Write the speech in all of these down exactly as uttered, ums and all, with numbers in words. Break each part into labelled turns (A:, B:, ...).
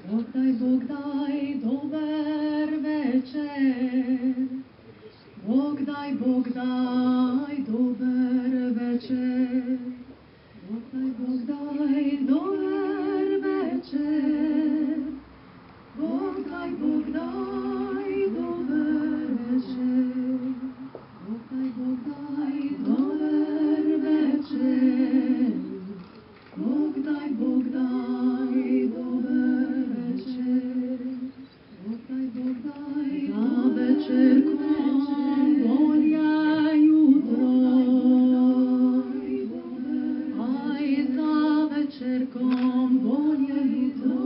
A: Bog daj, Bog daj, dober večer. Bog daj, Bog daj, dober večer. Bog daj, Bog daj, dober večer. Bog daj, Bog daj, dober večer. Bog daj, Bog daj, dober večer. Bog daj, Bog daj, dober večer. Bog daj, Bog daj, za večerkom bolje jutro. Aj za večerkom bolje jutro.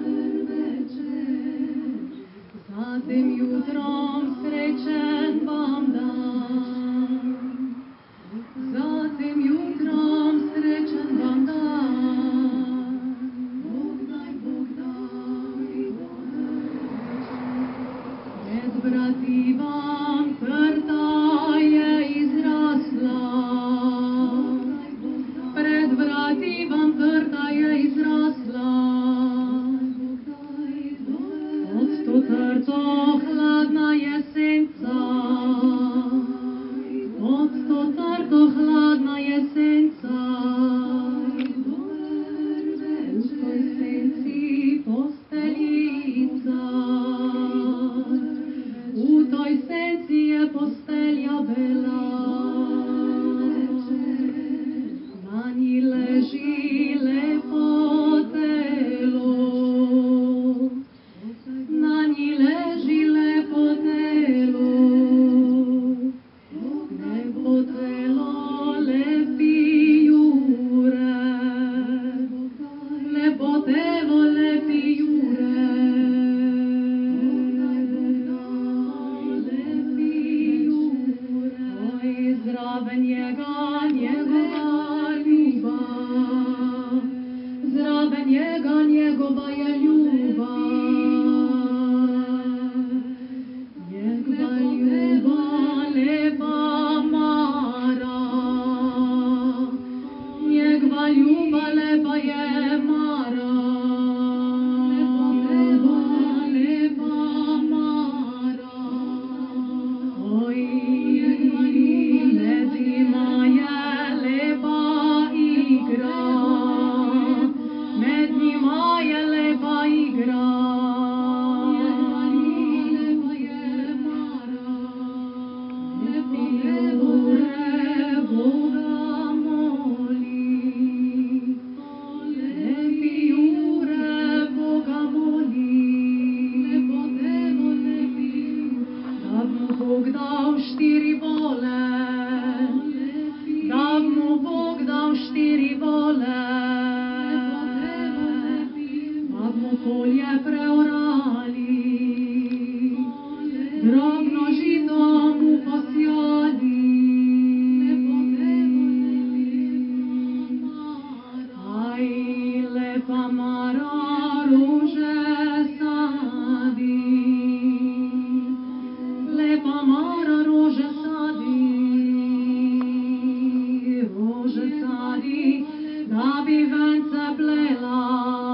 A: Za tem jutrom srečen vam dan. Za tem jutrom srečen vam dan. Bog daj, Bog daj, dober večer. Med brati vam trta je izrasla. Pred vrati vam trta je izrasla. Pod to trto hladna je senca. Pod to trto hladna je senca. V toj senci posteljica. V toj senci je postelja bela. Na nji leži lepo telo. Na nji leži lepo telo. Lepo telo, lepi jure. Lepo telo, lepi jure. Lepi jure. Oj, zraven njega, njegova ljuba. Zraven njega, njegova je ljuba. Njegova ljuba, lepa Mara. Njegova ljuba, lepa je Mara. Lepa, lepa Mara. Oj, med njima je lepa igra. Med njima je lepa igra. Lepa je Mara. Lepi jure Boga moli. Lepi jure Boga moli. Lepo telo, lepi jure. Da bi mu Bog dal štiri vole. Da bi mu Bog dal štiri vole. Da bi mu polje preorali. Drobno žito mu posijali. Aj, lepa Mara rože sadi. Lepa Mara rože sadi. Rože sadi, da bi vence plela.